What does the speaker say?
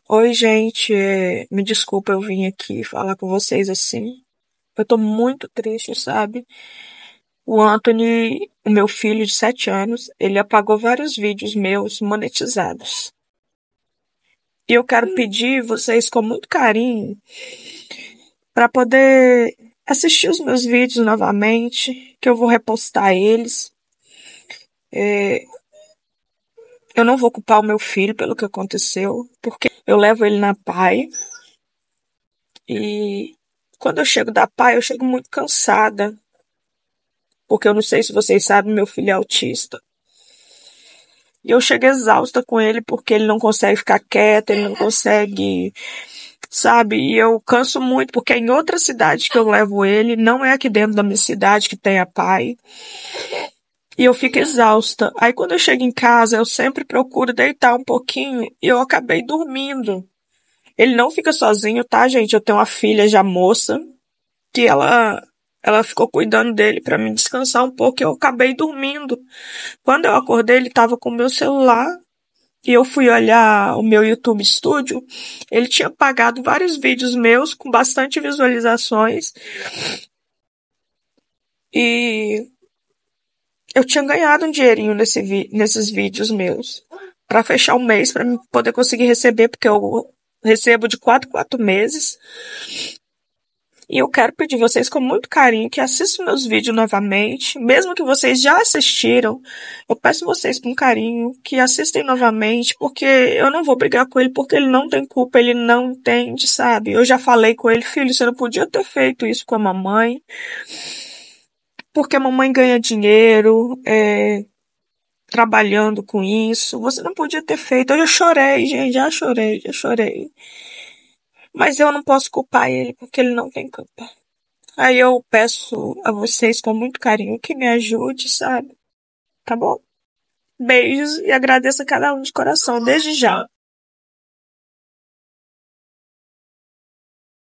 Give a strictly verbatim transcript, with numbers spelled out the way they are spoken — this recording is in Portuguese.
Oi, gente. é, Me desculpa eu vim aqui falar com vocês assim. Eu tô muito triste, sabe? O Anthony, o meu filho de sete anos, ele apagou vários vídeos meus monetizados. E eu quero pedir vocês com muito carinho para poder assistir os meus vídeos novamente, que eu vou repostar eles. É, Eu não vou culpar o meu filho pelo que aconteceu, porque eu levo ele na pai e quando eu chego da pai, eu chego muito cansada. Porque eu não sei se vocês sabem, meu filho é autista. E eu chego exausta com ele porque ele não consegue ficar quieto, ele não consegue, sabe? E eu canso muito porque é em outra cidade que eu levo ele, não é aqui dentro da minha cidade que tem a pai. E eu fico exausta. Aí quando eu chego em casa, eu sempre procuro deitar um pouquinho e eu acabei dormindo. Ele não fica sozinho, tá, gente? Eu tenho uma filha já moça que ela ela ficou cuidando dele para me descansar um pouco e eu acabei dormindo. Quando eu acordei, ele estava com o meu celular e eu fui olhar o meu YouTube Studio. Ele tinha pagado vários vídeos meus com bastante visualizações e eu tinha ganhado um dinheirinho nesse vi- nesses vídeos meus para fechar o mês para poder conseguir receber, porque eu recebo de quatro em quatro meses. E eu quero pedir vocês com muito carinho que assistam meus vídeos novamente, mesmo que vocês já assistiram, eu peço vocês com carinho que assistem novamente, porque eu não vou brigar com ele porque ele não tem culpa, ele não entende, sabe? Eu já falei com ele, filho, você não podia ter feito isso com a mamãe, porque a mamãe ganha dinheiro, é, trabalhando com isso, você não podia ter feito. Eu já chorei, gente, já chorei, já chorei. Mas eu não posso culpar ele porque ele não tem culpa. Aí eu peço a vocês com muito carinho que me ajude, sabe? Tá bom? Beijos e agradeço a cada um de coração, desde já.